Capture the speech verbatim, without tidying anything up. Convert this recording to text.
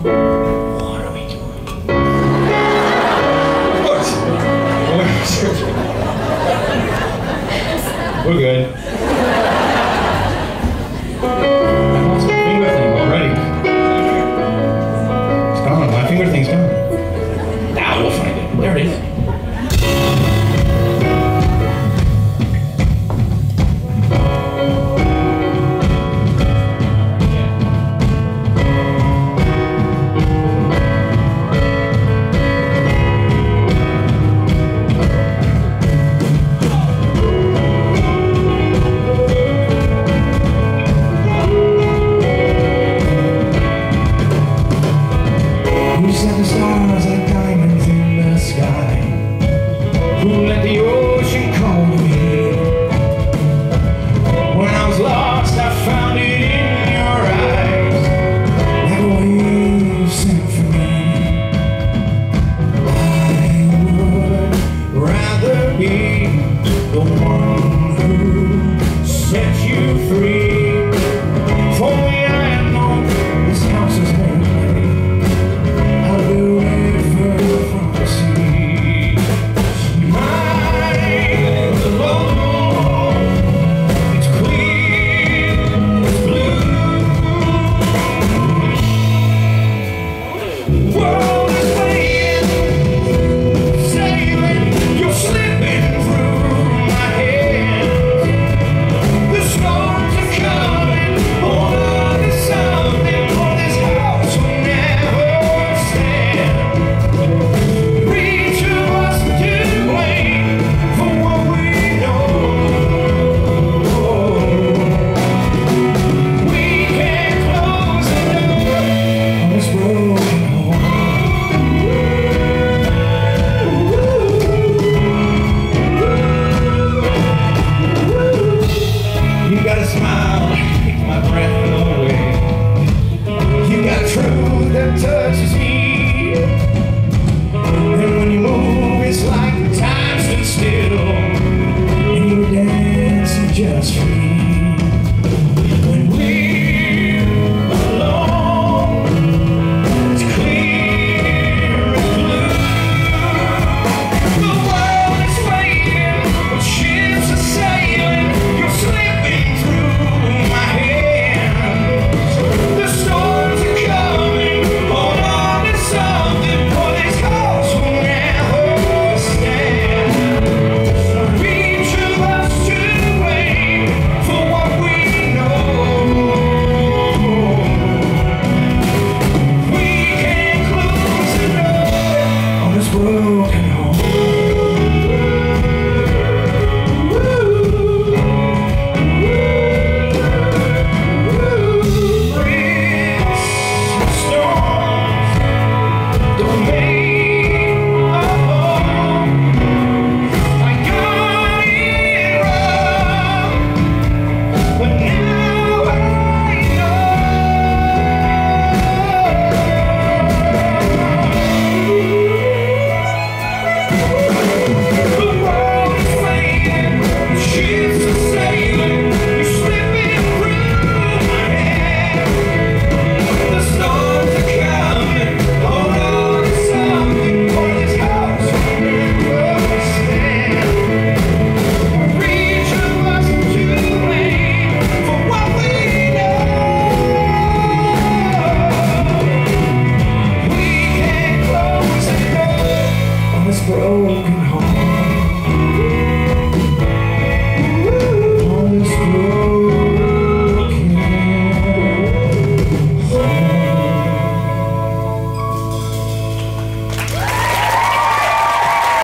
What are we doing? We're good. I lost my finger thing already. It's gone. My finger thing's gone. Now we'll find it. There it is. Who set the stars like diamonds in the sky? Who let the ocean call to me? When I was lost, I found it in your eyes, like a wave symphony. I would rather be the one who set you free. For me, I know this house is made. You got a smile, take my breath away. You got a truth that touches me. And when you move, it's like time stood still. And you were dancing just for me. When we're alone, it's clear and blue. The world is fading, but ships are sailing. You're slipping through my hands. The storms are coming. Hold on to something, for this house will never stand. So each of us to wait for what we know. We can't close the door on this broken home. Broken home.